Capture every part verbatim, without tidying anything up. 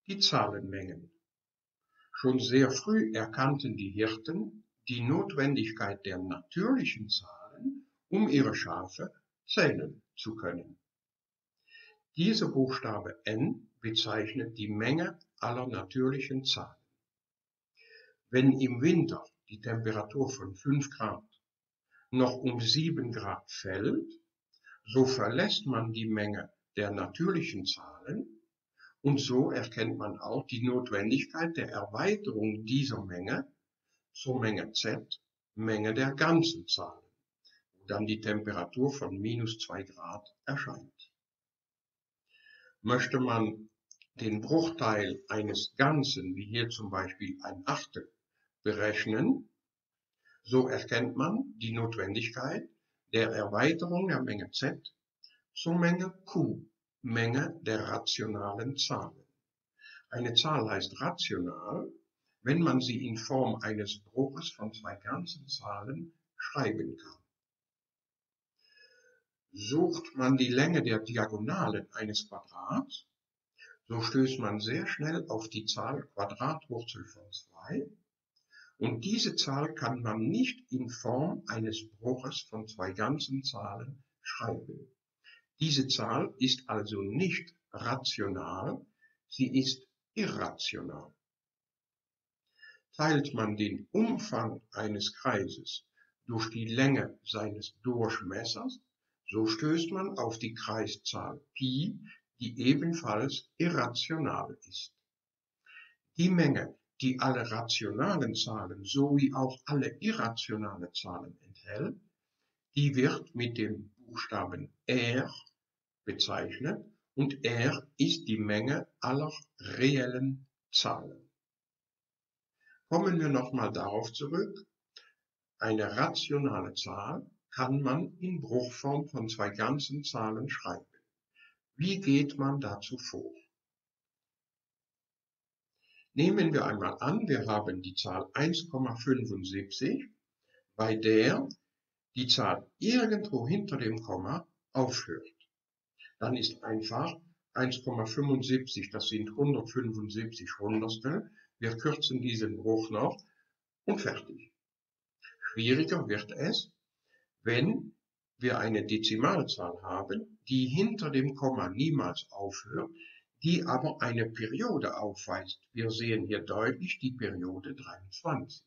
Die Zahlenmengen. Schon sehr früh erkannten die Hirten die Notwendigkeit der natürlichen Zahlen, um ihre Schafe zählen zu können. Dieser Buchstabe N bezeichnet die Menge aller natürlichen Zahlen. Wenn im Winter die Temperatur von fünf Grad noch um sieben Grad fällt, so verlässt man die Menge der natürlichen Zahlen und so erkennt man auch die Notwendigkeit der Erweiterung dieser Menge zur Menge Z, Menge der ganzen Zahlen, wo dann die Temperatur von minus zwei Grad erscheint. Möchte man den Bruchteil eines Ganzen, wie hier zum Beispiel ein Achtel, berechnen, so erkennt man die Notwendigkeit der Erweiterung der Menge Z zur Menge Q, Menge der rationalen Zahlen. Eine Zahl heißt rational, wenn man sie in Form eines Bruches von zwei ganzen Zahlen schreiben kann. Sucht man die Länge der Diagonalen eines Quadrats, so stößt man sehr schnell auf die Zahl Quadratwurzel von zwei, und diese Zahl kann man nicht in Form eines Bruches von zwei ganzen Zahlen schreiben. Diese Zahl ist also nicht rational, sie ist irrational. Teilt man den Umfang eines Kreises durch die Länge seines Durchmessers, so stößt man auf die Kreiszahl Pi, die ebenfalls irrational ist. Die Menge, die alle rationalen Zahlen sowie auch alle irrationale Zahlen enthält, die wird mit dem Buchstaben R bezeichnet, und R ist die Menge aller reellen Zahlen. Kommen wir nochmal darauf zurück. Eine rationale Zahl kann man in Bruchform von zwei ganzen Zahlen schreiben. Wie geht man dazu vor? Nehmen wir einmal an, wir haben die Zahl eins Komma fünfundsiebzig, bei der die Zahl irgendwo hinter dem Komma aufhört. Dann ist einfach eins Komma fünfundsiebzig, das sind hundertfünfundsiebzig Hundertstel. Wir kürzen diesen Bruch noch und fertig. Schwieriger wird es, wenn wir eine Dezimalzahl haben, die hinter dem Komma niemals aufhört, die aber eine Periode aufweist. Wir sehen hier deutlich die Periode dreiundzwanzig.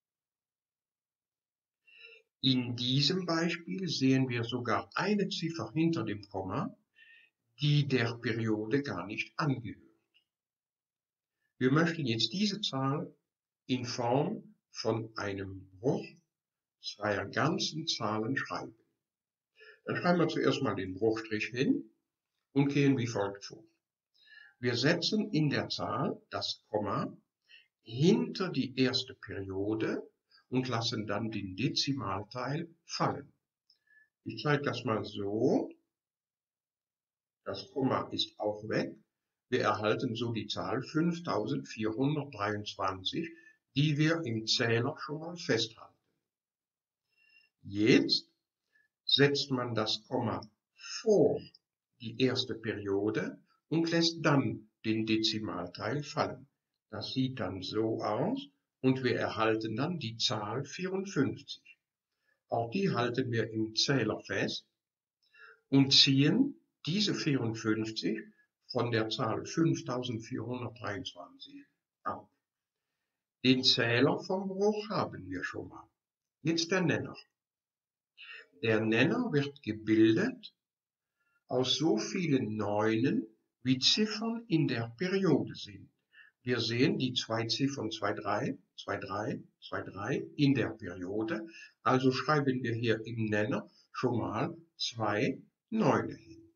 In diesem Beispiel sehen wir sogar eine Ziffer hinter dem Komma, die der Periode gar nicht angehört. Wir möchten jetzt diese Zahl in Form von einem Bruch zweier ganzen Zahlen schreiben. Dann schreiben wir zuerst mal den Bruchstrich hin und gehen wie folgt vor. Wir setzen in der Zahl das Komma hinter die erste Periode und lassen dann den Dezimalteil fallen. Ich zeige das mal so. Das Komma ist auch weg. Wir erhalten so die Zahl fünftausendvierhundertdreiundzwanzig, die wir im Zähler schon mal festhalten. Jetzt setzt man das Komma vor die erste Periode und lässt dann den Dezimalteil fallen. Das sieht dann so aus und wir erhalten dann die Zahl vierundfünfzig. Auch die halten wir im Zähler fest und ziehen diese vierundfünfzig von der Zahl fünftausendvierhundertdreiundzwanzig ab. Den Zähler vom Bruch haben wir schon mal. Jetzt der Nenner. Der Nenner wird gebildet aus so vielen Neunen, wie Ziffern in der Periode sind. Wir sehen die zwei Ziffern zwei drei, zwei drei, zwei drei in der Periode, also schreiben wir hier im Nenner schon mal zwei Neune hin.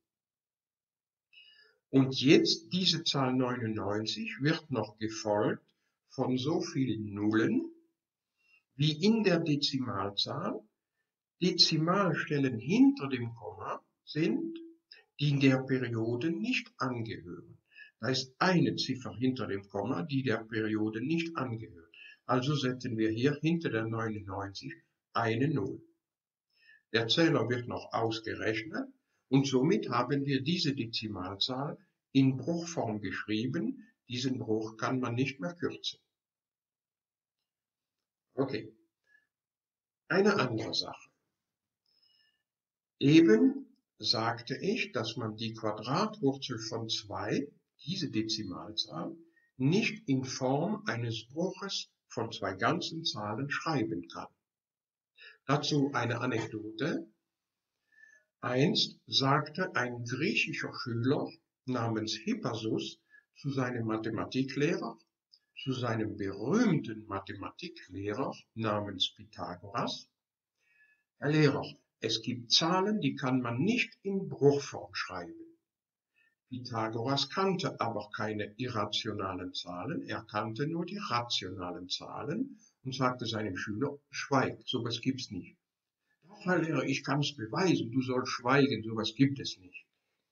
Und jetzt diese Zahl neunundneunzig wird noch gefolgt von so vielen Nullen, wie in der Dezimalzahl Dezimalstellen hinter dem Komma sind, die in der Periode nicht angehören. Da ist eine Ziffer hinter dem Komma, die der Periode nicht angehört. Also setzen wir hier hinter der neunundneunzig eine Null. Der Zähler wird noch ausgerechnet und somit haben wir diese Dezimalzahl in Bruchform geschrieben, Diesen Bruch kann man nicht mehr kürzen. Okay, eine andere Sache. Eben sagte ich, dass man die Quadratwurzel von zwei, diese Dezimalzahl, nicht in Form eines Bruches von zwei ganzen Zahlen schreiben kann. Dazu eine Anekdote. Einst sagte ein griechischer Schüler namens Hippasus zu seinem Mathematiklehrer, zu seinem berühmten Mathematiklehrer namens Pythagoras: Herr Lehrer, es gibt Zahlen, die kann man nicht in Bruchform schreiben. Pythagoras kannte aber keine irrationalen Zahlen, er kannte nur die rationalen Zahlen und sagte seinem Schüler: Schweig, sowas gibt's nicht. Herr Lehrer, ich kann's beweisen, du sollst schweigen, sowas gibt es nicht.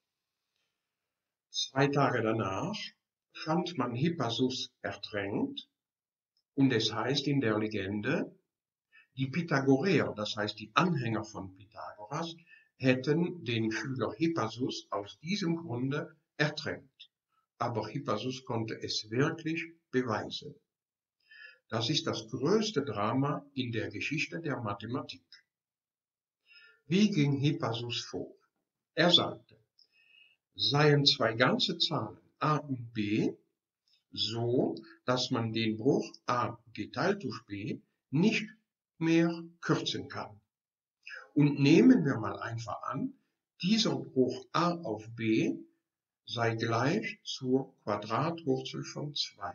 Zwei Tage danach fand man Hippasus ertränkt und es heißt in der Legende, die Pythagoreer, das heißt die Anhänger von Pythagoras, hätten den Schüler Hippasus aus diesem Grunde ertränkt. Aber Hippasus konnte es wirklich beweisen. Das ist das größte Drama in der Geschichte der Mathematik. Wie ging Hippasus vor? Er sagte, seien zwei ganze Zahlen a und b so, dass man den Bruch a geteilt durch b nicht mehr kürzen kann. Und nehmen wir mal einfach an, dieser Bruch a auf b sei gleich zur Quadratwurzel von zwei.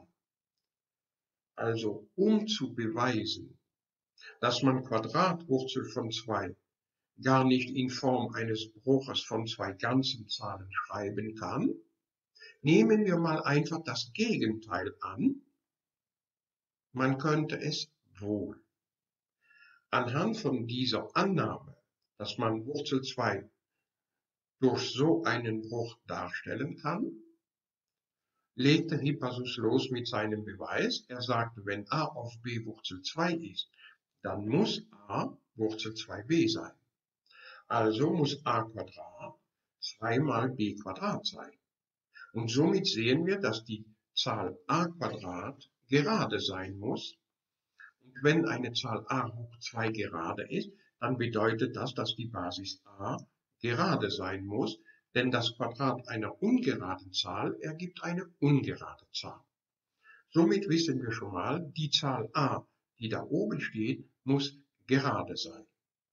Also um zu beweisen, dass man Quadratwurzel von zwei gar nicht in Form eines Bruches von zwei ganzen Zahlen schreiben kann, nehmen wir mal einfach das Gegenteil an. Man könnte es wohl. Anhand von dieser Annahme, dass man Wurzel zwei durch so einen Bruch darstellen kann, legte Hippasus los mit seinem Beweis. Er sagte, wenn a auf b Wurzel zwei ist, dann muss a Wurzel zwei b sein. Also muss a Quadrat zwei mal b Quadrat sein. Und somit sehen wir, dass die Zahl a Quadrat gerade sein muss. Und wenn eine Zahl a hoch zwei gerade ist, dann bedeutet das, dass die Basis a gerade sein muss, denn das Quadrat einer ungeraden Zahl ergibt eine ungerade Zahl. Somit wissen wir schon mal, die Zahl a, die da oben steht, muss gerade sein.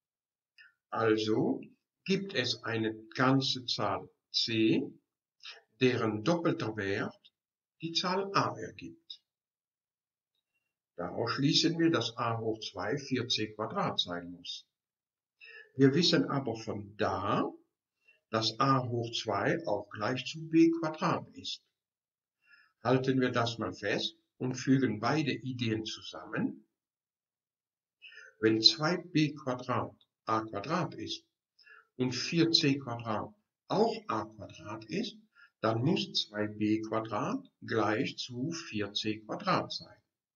Also gibt es eine ganze Zahl c, deren doppelter Wert die Zahl a ergibt. Daraus schließen wir, dass a hoch zwei vier c Quadrat sein muss. Wir wissen aber von da, dass a hoch zwei auch gleich zu b Quadrat ist. Halten wir das mal fest und fügen beide Ideen zusammen. Wenn zwei b Quadrat a Quadrat ist und vier c Quadrat auch a Quadrat ist, dann muss zwei b Quadrat gleich zu vier c Quadrat sein.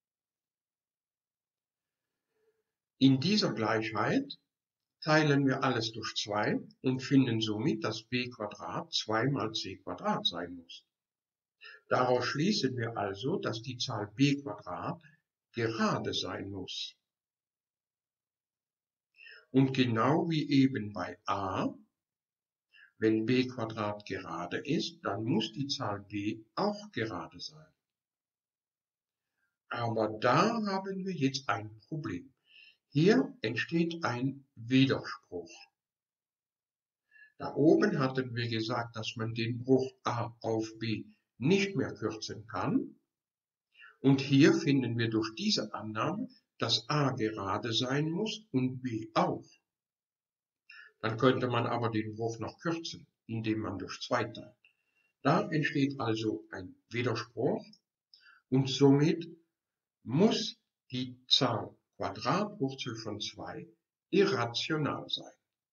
In dieser Gleichheit teilen wir alles durch zwei und finden somit, dass b Quadrat zwei mal c Quadrat sein muss. Daraus schließen wir also, dass die Zahl b Quadrat gerade sein muss. Und genau wie eben bei a, wenn b Quadrat gerade ist, dann muss die Zahl b auch gerade sein. Aber da haben wir jetzt ein Problem. Hier entsteht ein Widerspruch. Da oben hatten wir gesagt, dass man den Bruch a auf b nicht mehr kürzen kann. Und hier finden wir durch diese Annahme, dass a gerade sein muss und b auch. Dann könnte man aber den Bruch noch kürzen, indem man durch zwei teilt. Da entsteht also ein Widerspruch und somit muss die Zahl Quadratwurzel von zwei irrational sein.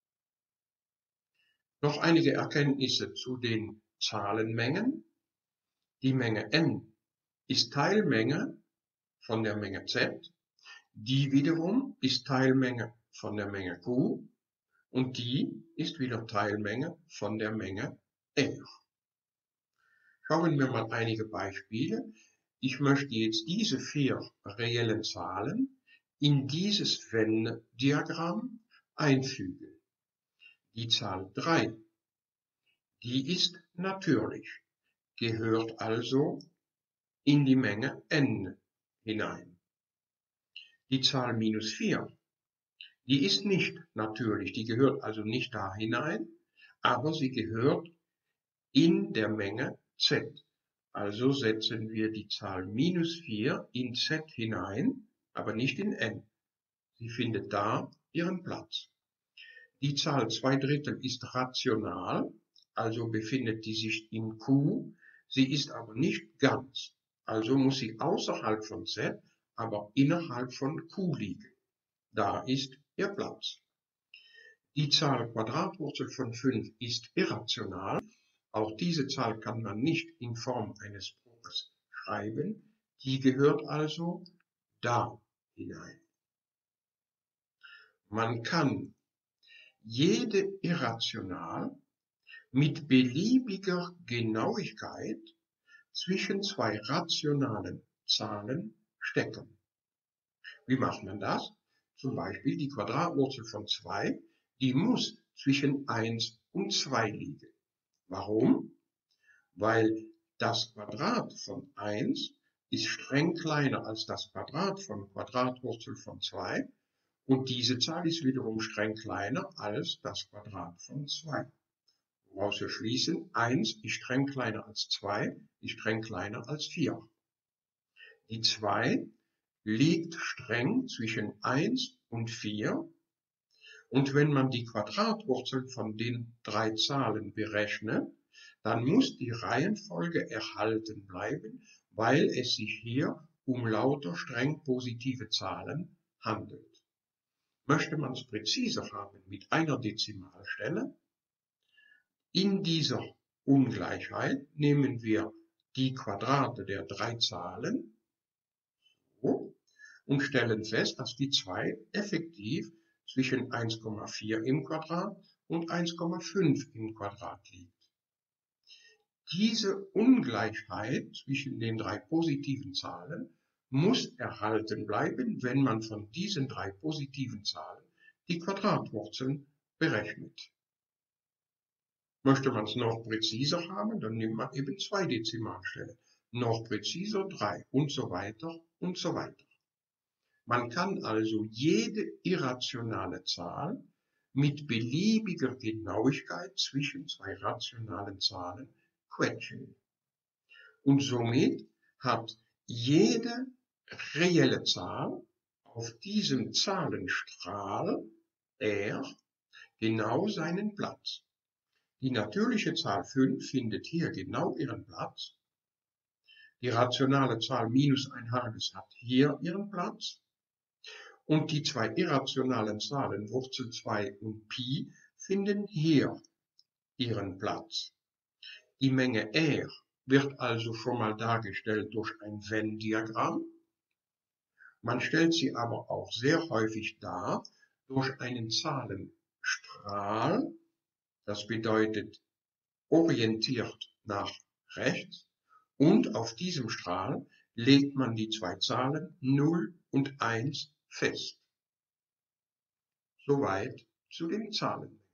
Noch einige Erkenntnisse zu den Zahlenmengen. Die Menge n ist Teilmenge von der Menge z, die wiederum ist Teilmenge von der Menge q und die ist wieder Teilmenge von der Menge r. Schauen wir mal einige Beispiele. Ich möchte jetzt diese vier reellen Zahlen in dieses Venn-Diagramm einfügen. Die Zahl drei, die ist natürlich, gehört also in die Menge n hinein. Die Zahl minus vier, die ist nicht natürlich, die gehört also nicht da hinein, aber sie gehört in der Menge z. Also setzen wir die Zahl minus vier in z hinein, aber nicht in n. Sie findet da ihren Platz. Die Zahl zwei Drittel ist rational, also befindet die sich in Q. Sie ist aber nicht ganz, also muss sie außerhalb von z, aber innerhalb von Q liegen. Da ist ihr Platz. Die Zahl Quadratwurzel von fünf ist irrational. Auch diese Zahl kann man nicht in Form eines Bruches schreiben. Die gehört also da hinein. Man kann jede Irrational mit beliebiger Genauigkeit zwischen zwei rationalen Zahlen stecken. Wie macht man das? Zum Beispiel die Quadratwurzel von zwei, die muss zwischen eins und zwei liegen. Warum? Weil das Quadrat von eins ist streng kleiner als das Quadrat von Quadratwurzel von zwei und diese Zahl ist wiederum streng kleiner als das Quadrat von zwei. Woraus wir schließen, eins ist streng kleiner als zwei, ist streng kleiner als vier. Die zwei liegt streng zwischen eins und vier und wenn man die Quadratwurzel von den drei Zahlen berechnet, dann muss die Reihenfolge erhalten bleiben, weil es sich hier um lauter streng positive Zahlen handelt. Möchte man es präziser haben mit einer Dezimalstelle, in dieser Ungleichheit nehmen wir die Quadrate der drei Zahlen so, und stellen fest, dass die zwei effektiv zwischen eins Komma vier im Quadrat und eins Komma fünf im Quadrat liegt. Diese Ungleichheit zwischen den drei positiven Zahlen muss erhalten bleiben, wenn man von diesen drei positiven Zahlen die Quadratwurzeln berechnet. Möchte man es noch präziser haben, dann nimmt man eben zwei Dezimalstellen. Noch präziser drei und so weiter und so weiter. Man kann also jede irrationale Zahl mit beliebiger Genauigkeit zwischen zwei rationalen Zahlen quetschen. Und somit hat jede reelle Zahl auf diesem Zahlenstrahl R genau seinen Platz. Die natürliche Zahl fünf findet hier genau ihren Platz. Die rationale Zahl minus ein halbes hat hier ihren Platz. Und die zwei irrationalen Zahlen Wurzel zwei und Pi finden hier ihren Platz. Die Menge R wird also schon mal dargestellt durch ein Venn-Diagramm. Man stellt sie aber auch sehr häufig dar durch einen Zahlenstrahl. Das bedeutet orientiert nach rechts. Und auf diesem Strahl legt man die zwei Zahlen null und eins fest. Soweit zu den Zahlen.